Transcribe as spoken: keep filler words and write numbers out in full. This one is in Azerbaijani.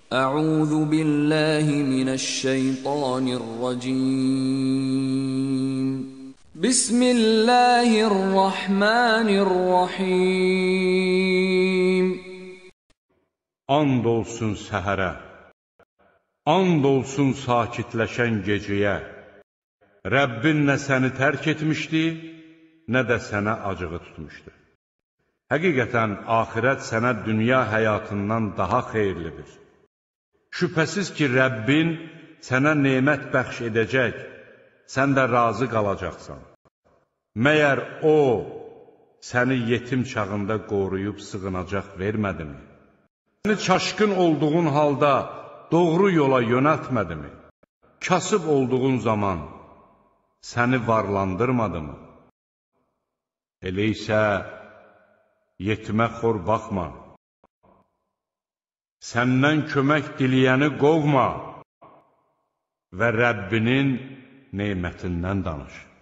أعوذ بالله من الشيطان الرجيم بسم الله الرحمن الرحيم And olsun səhərə, and olsun sakitləşən gecəyə, Rəbbin nə səni tərk etmişdi, nə də sənə acığı tutmuşdu. Həqiqətən, axirət sənə dünya həyatından daha xeyirlidir. Şübhəsiz ki, Rəbbin sənə nemət bəxş edəcək, sən də razı qalacaqsan. Məyər O, səni yetim çağında qoruyub sığınacaq vermədimi? Səni çaşqın olduğun halda doğru yola yönəltmədimi? Kasıb olduğun zaman səni varlandırmadımı? Elə isə yetimə xor baxma. Səndən kömək diləyəni qovma və Rəbbinin nemətindən danış.